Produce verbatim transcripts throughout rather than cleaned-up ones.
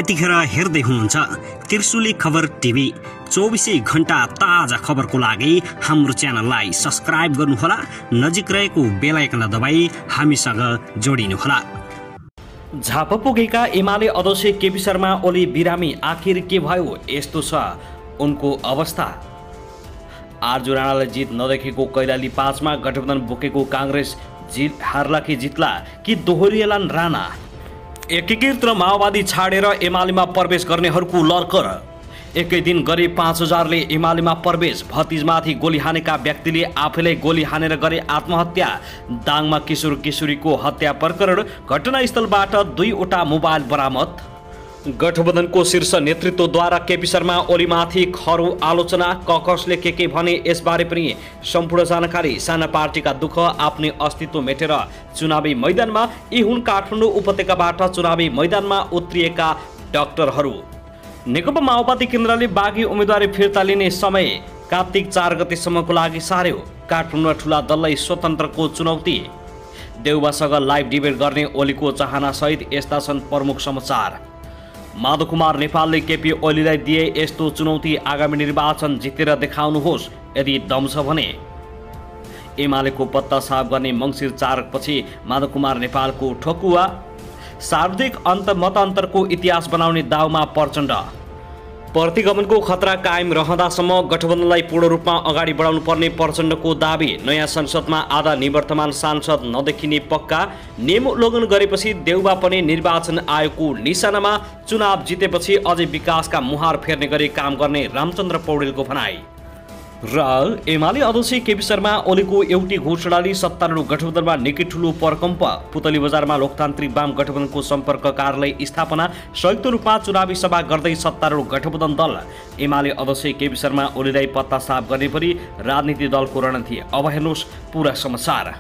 यतिखेर हेर्दै हुनुहुन्छ त्रिशुली खबर टिभी। चौबिसै घण्टा ताजा खबरको लागि हाम्रो च्यानललाई सब्स्क्राइब गर्नुहोला, नजिक रहेको बेल आइकन दबाई हामीसँग जोडिनुहोला। झापा पुगेका एमाले अध्यक्ष केपी शर्मा ओली बिरामी, आखिर के भयो यस्तो छ उनको अवस्था? आरजु राणालाई जित नदेखेको कैलाली पाँचमा गठबन्धन बोकेको काङ्ग्रेस जित हार्ला कि जित्ला कि दोहोरिएलान् राणा? एकीकृत र माओवादी छाडेर एमालेमा प्रवेश गर्नेहरूको लर्कर। एकै दिन गरी पाँच हजारले एमालेमा प्रवेश। भतिजमाथि गोली हानेका व्यक्तिले आफैलाई गोली हानेर गरे आत्महत्या। दाङमा किशोर किशोरीको हत्या प्रकरण, घटनास्थलबाट दुईवटा मोबाइल बरामद। गठबन्धनको शीर्ष नेतृत्वद्वारा केपी शर्मा ओलीमाथि खरो आलोचना। ककसले के के भने यसबारे पनि सम्पूर्ण जानकारी। साना पार्टीका दुःख, आफ्नै अस्तित्व मेटेर चुनावी मैदानमा। यी हुन् काठमाडौँ उपत्यकाबाट चुनावी मैदानमा उत्रिएका डाक्टरहरू। नेकपा माओवादी केन्द्रले बागी उम्मेदवारी फिर्ता लिने समय कार्तिक चार गतेसम्मको लागि सार्यो। काठमाडौँमा ठुला दललाई स्वतन्त्रको चुनौती। देउबासँग लाइभ डिबेट गर्ने ओलीको चाहनासहित यस्ता छन् प्रमुख समाचार। माधव कुमार नेपालले केपी ओलीलाई दिए यस्तो चुनौती, आगामी निर्वाचन जितेर देखाउनुहोस् यदि दम छ भने। एमालेको पत्ता साफ गर्ने मङ्सिर चारपछि माधव कुमार नेपालको ठोकुवा। सार्वधिक अन्त मतअन्तरको इतिहास बनाउने दाउमा प्रचण्ड। प्रतिगमनको खतरा कायम रहँदासम्म गठबन्धनलाई पूर्ण रूपमा अगाडि बढाउनु पर्ने प्रचण्डको दाबी। नयाँ संसदमा आधा निवर्तमान सांसद नदेखिने पक्का। नियम उल्लङ्घन गरेपछि देउबा पनि निर्वाचन आयोगको निशानामा। चुनाव जितेपछि अझै विकासका मुहार फेर्ने गरी काम गर्ने रामचन्द्र पौडेलको भनाई। र एमाले अध्यक्ष केपी शर्मा ओलीको एउटी घोषणाले सत्तारूढ गठबन्धनमा निकै ठुलो प्रकम्प। पुतली बजारमा लोकतान्त्रिक वाम गठबन्धनको सम्पर्क कार्यालय स्थापना। संयुक्त रूपमा चुनावी सभा गर्दै सत्तारूढ गठबन्धन दल। एमाले अध्यक्ष केपी शर्मा ओलीलाई पत्ता साफ गर्ने परि राजनीति दलको रणनीति। अब हेर्नुहोस् पूरा समाचार।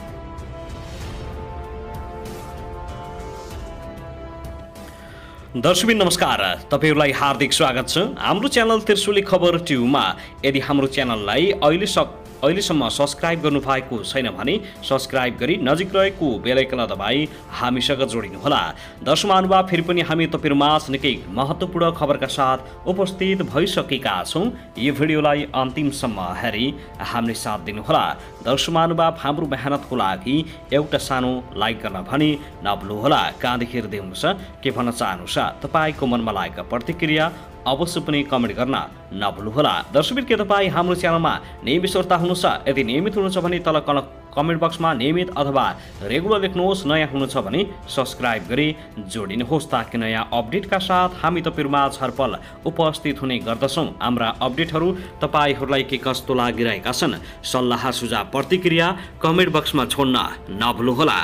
दर्शकबिन नमस्कार, तपाईहरुलाई हार्दिक स्वागत छ हाम्रो च्यानल त्रिशुली खबर टिभीमा। यदि हाम्रो च्यानललाई अहिले सक अहिलेसम्म सब्स्क्राइब गर्नुभएको छैन भने सब्स्क्राइब गरी नजिक रहेको बेल आइकन दबाई हामीसँग जोडिनुहोला। दर्शक महानुभाव, फेरि पनि हामी तपाईहरुमाझ निकै महत्त्वपूर्ण खबरका साथ उपस्थित भइसकेका छौँ। यो भिडियोलाई अन्तिमसम्म हेरी हामीले साथ दिनुहोला। दर्शक महानुभाव, हाम्रो मेहनतको लागि एउटा सानो लाइक गर्न भनी नभुल्नुहोला। कहाँदेखि हेर्दै हुनुहुन्छ, के भन्न चाहनुहुन्छ, तपाईँको मनमा लागेका प्रतिक्रिया अवश्य पनि कमेन्ट गर्न नभुल्नुहोला। दर्शकबिन, के तपाईँ हाम्रो च्यानलमा नियमित श्रोता हुनुहुन्छ? यदि नियमित हुनुहुन्छ भने तल कमेन्ट बक्समा नियमित अथवा रेगुलर लेख्नुहोस्। नयाँ हुनुहुन्छ भने सब्स्क्राइब गरी जोडिनुहोस् ताकि नयाँ अपडेटका साथ हामी तपाईँहरूमा हरपल उपस्थित हुने गर्दछौँ। हाम्रा अपडेटहरू तपाईँहरूलाई के कस्तो लागिरहेका छन्, सल्लाह सुझाव प्रतिक्रिया कमेन्ट बक्समा छोड्न नभुल्नुहोला।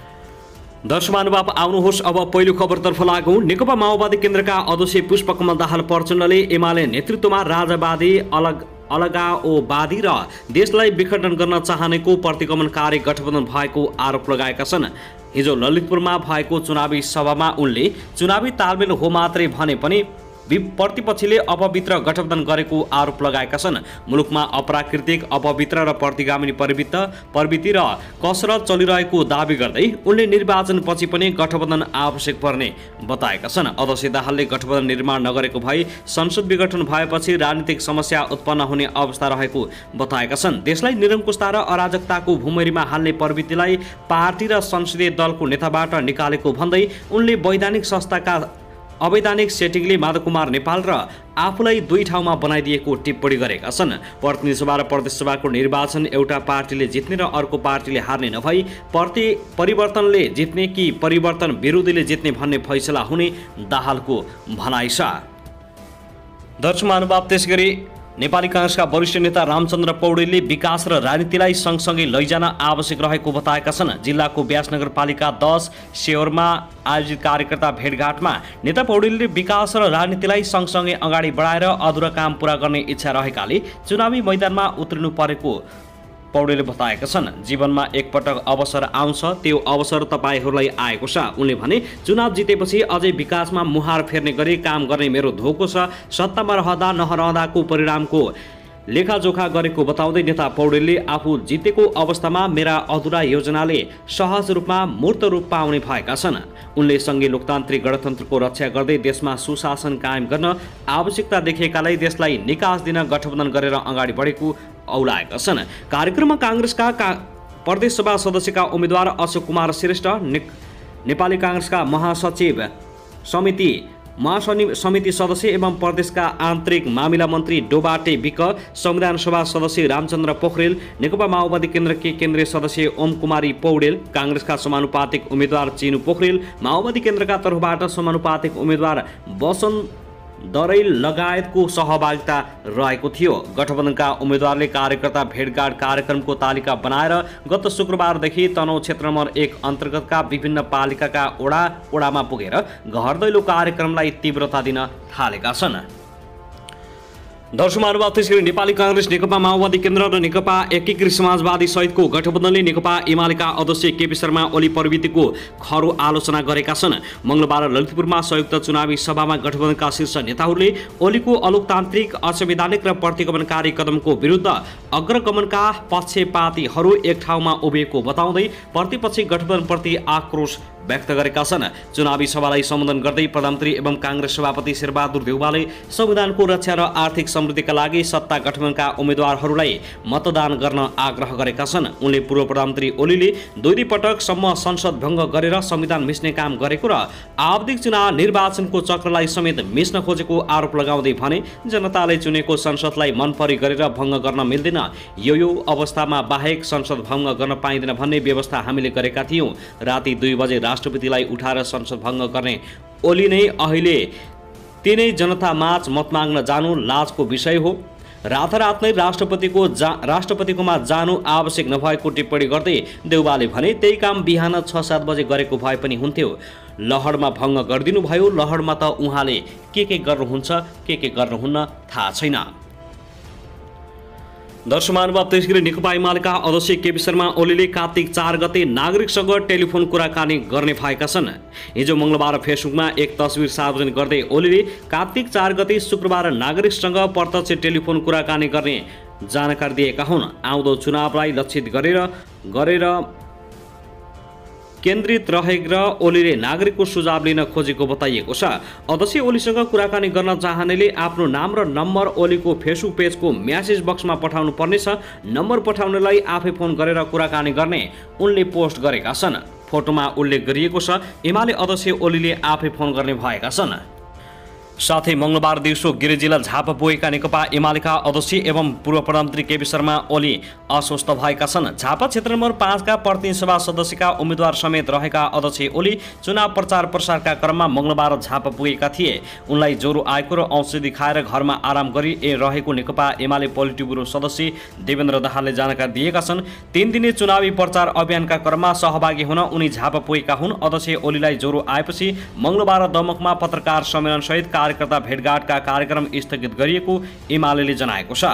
दर्शक महानुभाव, आउनुहोस् अब पहिलो खबरतर्फ लागौँ। नेकपा माओवादी केन्द्रका अध्यक्ष पुष्पकमल दाहाल प्रचण्डले एमाले नेतृत्वमा राजावादी अलग अलगाओवादी र देशलाई विखण्डन गर्न चाहनेको प्रतिगमनकारी गठबन्धन भएको आरोप लगाएका छन्। हिजो ललितपुरमा भएको चुनावी सभामा उनले चुनावी तालमेल हो मात्रै भने पनि प्रतिपक्षीले अपवित्र गठबन्धन गरेको आरोप लगाएका छन्। मुलुकमा अप्राकृतिक, अपवित्र र प्रतिगामी प्रवृत्त प्रवृत्ति र कसरत चलिरहेको दावी गर्दै उनले निर्वाचनपछि पनि गठबन्धन आवश्यक पर्ने बताएका छन्। अध्यक्ष दाहालले गठबन्धन निर्माण नगरेको भए संसद विघटन भएपछि राजनीतिक समस्या उत्पन्न हुने अवस्था रहेको बताएका छन्। देशलाई निरङ्कुशता र अराजकताको भूमिमा हाल्ने प्रवृत्तिलाई पार्टी र संसदीय दलको नेताबाट निकालेको भन्दै उनले वैधानिक संस्थाका अवैधानिक सेटिङले माधव कुमार नेपाल र आफूलाई दुई ठाउँमा बनाइदिएको टिप्पणी गरेका छन्। प्रतिनिधि सभा र प्रदेश सभाको निर्वाचन एउटा पार्टीले जित्ने र अर्को पार्टीले हार्ने नभई प्रति परिवर्तनले जित्ने कि परिवर्तन विरोधीले जित्ने भन्ने फैसला हुने दाहालको भनाइ छ। दर्शक महानुभाव, त्यसैगरी नेपाली काङ्ग्रेसका वरिष्ठ नेता रामचन्द्र पौडेलले विकास र राजनीतिलाई सँगसँगै लैजान आवश्यक रहेको बताएका छन्। जिल्लाको व्यास नगरपालिका दस सेवरमा आयोजित कार्यकर्ता भेटघाटमा नेता पौडेलले विकास र राजनीतिलाई सँगसँगै अगाडि बढाएर अधुरा काम पूरा गर्ने इच्छा रहेकाले चुनावी मैदानमा उत्रिनु परेको पौडेलले बताएका छन्। जीवनमा एकपटक अवसर आउँछ, त्यो अवसर तपाईहरूलाई आएको छ। उनले भने चुनाव जितेपछि अझै विकासमा मुहार फेर्ने गरी काम गर्ने मेरो धोको छ। सत्तामा रहँदा नरहँदाको परिणामको लेखाजोखा गरेको बताउँदै नेता पौडेलले आफू जितेको अवस्थामा मेरा अधुरा योजनाले सहज रूपमा मूर्त रूप पाउने भएका छन्। उनले सङ्घीय लोकतान्त्रिक गणतन्त्रको रक्षा गर्दै देशमा सुशासन कायम गर्न आवश्यकता देखिएकालाई देशलाई निकास दिन गठबन्धन गरेर अगाडि बढेको औलाएका छन्। कार्यक्रममा काङ्ग्रेसका का प्रदेश सभा सदस्यका उम्मेद्वार अशोक कुमार श्रेष्ठ, ने, नेपाली काङ्ग्रेसका महासचिव समिति महासमिति सदस्य एवं प्रदेशका आन्तरिक मामिला मन्त्री डोबाटे विक, संविधान सभा सदस्य रामचन्द्र पोखरेल, नेकपा माओवादी केन्द्रकी केन्द्रीय सदस्य ओम कुमारी पौडेल, काङ्ग्रेसका समानुपातिक उम्मेद्वार चिनु पोखरेल, माओवादी केन्द्रका तर्फबाट समानुपातिक उम्मेद्वार बसन दरैल लगायतको सहभागिता रहेको थियो। गठबन्धनका उम्मेद्वारले कार्यकर्ता भेटघाट कार्यक्रमको तालिका बनाएर गत शुक्रबारदेखि तनहुँ क्षेत्र नम्बर एक अन्तर्गतका विभिन्न पालिकाका ओडा ओडामा पुगेर घर दैलो कार्यक्रमलाई तीव्रता दिन थालेका छन्। दर्शक महानुभाव, त्यसैगरी नेपाली काङ्ग्रेस, नेकपा माओवादी केन्द्र र नेकपा एकीकृत समाजवादी सहितको गठबन्धनले नेकपा एमालेका अध्यक्ष केपी शर्मा ओली प्रवृत्तिको खरो आलोचना गरेका छन्। मङ्गलबार ललितपुरमा संयुक्त चुनावी सभामा गठबन्धनका शीर्ष नेताहरूले ओलीको अलोकतान्त्रिक, असंवैधानिक र प्रतिगमनकारी कदमको विरुद्ध अग्रगमनका पक्षपातीहरू एक ठाउँमा उभिएको बताउँदै प्रतिपक्षी गठबन्धनप्रति आक्रोश व्यक्त गरेका छन्। चुनावी सभालाई सम्बोधन गर्दै प्रधानमन्त्री एवं काङ्ग्रेस सभापति शेरबहादुर देउवाले संविधानको रक्षा र आर्थिक समृद्धिका लागि सत्ता गठबन्धनका उम्मेद्वारहरूलाई मतदान गर्न आग्रह गरेका छन्। उनले पूर्व प्रधानमन्त्री ओलीले दुई दुई पटकसम्म संसद भङ्ग गरेर संविधान मिच्ने काम गरेको र आवधिक चुनाव निर्वाचनको चक्रलाई समेत मिच्न खोजेको आरोप लगाउँदै भने जनताले चुनेको संसदलाई मनपरी गरेर भङ्ग गर्न मिल्दैन। यो यो अवस्थामा बाहेक संसद भङ्ग गर्न पाइँदैन भन्ने व्यवस्था हामीले गरेका थियौँ। राति दुई बजे राष्ट्रपतिलाई उठाएर संसद भङ्ग गर्ने ओली नै अहिले तिनै जनतामाझ मत माग्न जानु लाजको विषय हो। रातारात नै राष्ट्रपतिको जा राष्ट्रपतिकोमा जानु आवश्यक नभएको टिप्पणी गर्दै देउवाले भने त्यही काम बिहान छ सात बजे गरेको भए पनि हुन्थ्यो। लहरमा भङ्ग गरिदिनु भयो। लहरमा त उहाँले के के गर्नुहुन्छ के के गर्नुहुन्न थाहा छैन। दर्शक महानुभाव, त्यसैगरी नेकपा एमालेका अध्यक्ष केपी शर्मा ओलीले कार्तिक चार गते नागरिकसँग टेलिफोन कुराकानी गर्ने भएका छन्। हिजो मङ्गलबार फेसबुकमा एक तस्बिर सार्वजनिक गर्दै ओलीले कार्तिक चार गते शुक्रबार नागरिकसँग प्रत्यक्ष टेलिफोन कुराकानी गर्ने जानकारी दिएका हुन्। आउँदो चुनावलाई लक्षित गरेर गरेर केन्द्रित रहेर ओलीले नागरिकको सुझाव लिन खोजेको बताइएको छ। अध्यक्ष ओलीसँग कुराकानी गर्न चाहनेले आफ्नो नाम र नम्बर ओलीको फेसबुक पेजको म्यासेज बक्समा पठाउनु पर्नेछ। नम्बर पठाउनेलाई आफै फोन गरेर कुराकानी गर्ने उनले पोस्ट गरेका छन्। फोटोमा उल्लेख गरिएको छ एमाले अध्यक्ष ओलीले आफै फोन गर्ने भएका छन्। साथै मङ्गलबार दिउँसो गिरी जिल्ला झापा पुगेका नेकपा एमालेका अध्यक्ष एवं पूर्व प्रधानमन्त्री केपी शर्मा ओली अस्वस्थ भएका छन्। झापा क्षेत्र नम्बर पाँचका प्रतिनिधि सभा सदस्यका उम्मेद्वार समेत रहेका अध्यक्ष ओली चुनाव प्रचार प्रसारका क्रममा मङ्गलबार झापा पुगेका थिए। उनलाई ज्वरो आएको र औषधि खाएर घरमा आराम गरी रहेको नेकपा एमाले पोलिट ब्युरो सदस्य देवेन्द्र दाहालले जानकारी दिएका छन्। तीन दिने चुनावी प्रचार अभियानका क्रममा सहभागी हुन उनी झापा पुगेका हुन्। अध्यक्ष ओलीलाई ज्वरो आएपछि मङ्गलबार दमकमा पत्रकार सम्मेलन सहित कार्यकर्ता भेटघाटका कार्यक्रम स्थगित गरिएको एमालेले जनाएको छ।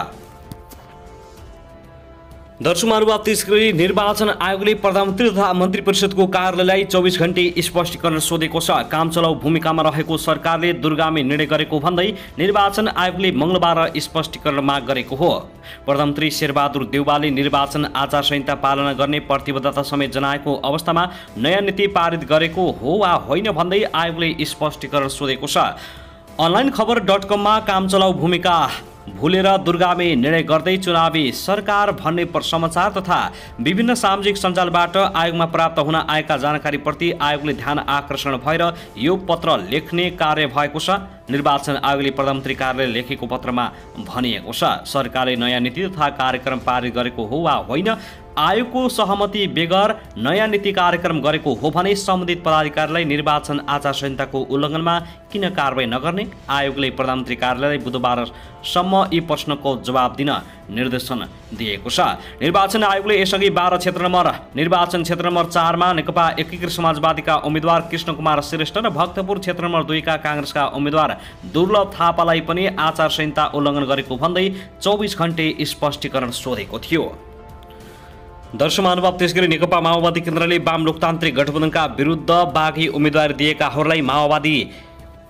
दर्शक महानुभाव, त्यसैगरी निर्वाचन आयोगले प्रधानमन्त्री तथा मन्त्री परिषदको कार्यालयलाई चौबिस घण्टे स्पष्टीकरण सोधेको छ। काम चलाउ भूमिकामा रहेको सरकारले दुर्गामी निर्णय गरेको भन्दै निर्वाचन आयोगले मङ्गलबार स्पष्टीकरण माग गरेको हो। प्रधानमन्त्री शेरबहादुर देउवाले निर्वाचन आचार संहिता पालना गर्ने प्रतिबद्धता समेत जनाएको अवस्थामा नयाँ नीति पारित गरेको हो वा होइन भन्दै आयोगले स्पष्टीकरण सोधेको छ। अनलाइन खबर डट कममा काम चलाउ भूमिका भुलेर दुर्गामी निर्णय गर्दै चुनावी सरकार भन्ने समाचार तथा विभिन्न सामाजिक सञ्जालबाट आयोगमा प्राप्त हुन आएका जानकारीप्रति आयोगले ध्यान आकर्षण भएर यो पत्र लेख्ने कार्य भएको छ। निर्वाचन आयोगले प्रधानमन्त्री कार्यालयले लेखेको पत्रमा भनिएको छ सरकारले नयाँ नीति तथा कार्यक्रम पारित गरेको हो वा होइन, आयोगको सहमति बेगर नयाँ नीति कार्यक्रम गरेको हो भने सम्बन्धित पदाधिकारीलाई निर्वाचन आचार संहिताको उल्लङ्घनमा किन कारबाही नगर्ने आयोगले प्रधानमन्त्री कार्यालयलाई बुधबारसम्म यी प्रश्नको जवाब दिन निर्देशन दिएको छ। निर्वाचन आयोगले यसअघि बाह्र क्षेत्र नम्बर निर्वाचन क्षेत्र नम्बर चारमा नेकपा एकीकृत समाजवादीका उम्मेद्वार कृष्ण कुमार श्रेष्ठ र भक्तपुर क्षेत्र नम्बर दुईका काङ्ग्रेसका उम्मेद्वार दुर्लभ थापालाई पनि आचार संहिता उल्लङ्घन गरेको भन्दै चौबिस घण्टे स्पष्टीकरण सोधेको थियो। दर्शक महानुभाव, त्यसगरी नेकपा माओवादी केन्द्रले वाम लोकतान्त्रिक गठबन्धनका विरुद्ध बाघी उम्मेदवारी दिएकाहरूलाई माओवादी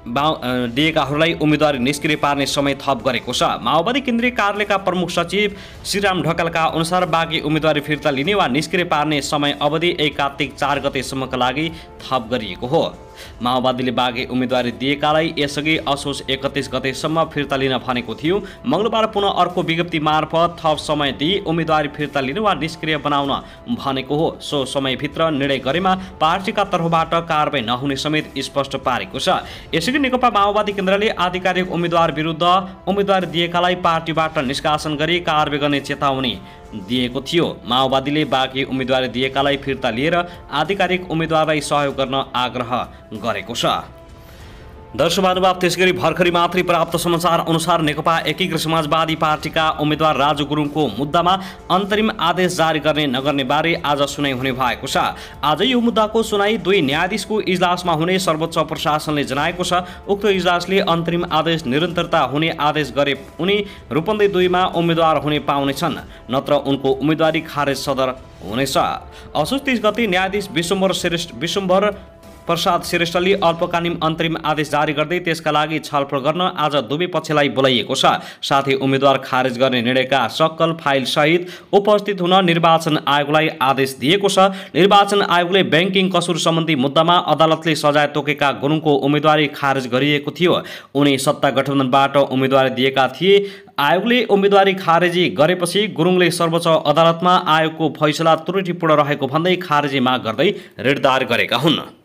दिएकाहरूलाई उम्मेदवारी निष्क्रिय पार्ने समय थप गरेको छ। माओवादी केन्द्रीय कार्यालयका प्रमुख सचिव श्रीराम ढकालका अनुसार बाँकी उम्मेदवारी फिर्ता लिने वा निष्क्रिय पार्ने समय अवधि एक कार्तिक चार गतेसम्मका लागि थप गरिएको हो। माओवादीले बाँकी उम्मेदवारी दिएकालाई यसअघि असोज एकतिस गतेसम्म फिर्ता लिन भनेको थियो। मङ्गलबार पुनः अर्को विज्ञप्ति मार्फत थप समय दिई उम्मेदवारी फिर्ता लिन वा निष्क्रिय बनाउन भनेको हो। सो समयभित्र निर्णय गरेमा पार्टीका तर्फबाट कारबाही नहुने समेत स्पष्ट पारेको छ। यसअघि नेकपा माओवादी केन्द्रले आधिकारिक उम्मेदवार विरुद्ध उम्मेदवारी दिएकालाई पार्टीबाट निष्कासन गरी कारबाही गर्ने चेतावनी दिएको थियो। माओवादीले बाँकी उम्मेदवारी दिएकालाई फिर्ता लिएर आधिकारिक उम्मेदवारलाई सहयोग गर्न आग्रह गरेको छ। दर्शक महानुभाव, त्यसगरी भर्खरै मात्रै प्राप्त समाचार अनुसार नेकपा एकीकृत समाजवादी पार्टीका उम्मेद्वार राजु गुरुङको मुद्दामा अन्तरिम आदेश जारी गर्ने नगर्ने बारे आज सुनाइ हुने भएको छ। आज यो मुद्दाको सुनाइ दुई न्यायाधीशको इजलासमा हुने सर्वोच्च प्रशासनले जनाएको छ। उक्त इजलासले अन्तरिम आदेश निरन्तरता हुने आदेश गरे उनी रूपन्देही दुईमा उम्मेद्वार हुने पाउनेछन्, नत्र उनको उम्मेदवारी खारेज सदर हुनेछ। असोज तीस गते न्यायाधीश विश्वम्भर श्रेष्ठ विश्वम्भर प्रसाद श्रेष्ठले अल्पकालीन अन्तरिम आदेश जारी गर्दै त्यसका लागि छलफल गर्न आज दुवै पक्षलाई बोलाइएको छ। साथै उम्मेदवार खारेज गर्ने निर्णयका सक्कल फाइल सहित उपस्थित हुन निर्वाचन आयोगलाई आदेश दिएको छ। निर्वाचन आयोगले ब्याङ्किङ कसुर सम्बन्धी मुद्दामा अदालतले सजाय तोकेका गुरुङको उम्मेदवारी खारेज गरिएको थियो। उनी सत्ता गठबन्धनबाट उम्मेदवारी दिएका थिए। आयोगले उम्मेदवारी खारेजी गरेपछि गुरुङले सर्वोच्च अदालतमा आयोगको फैसला त्रुटिपूर्ण रहेको भन्दै खारेजी माग गर्दै रिट दायर गरेका हुन्।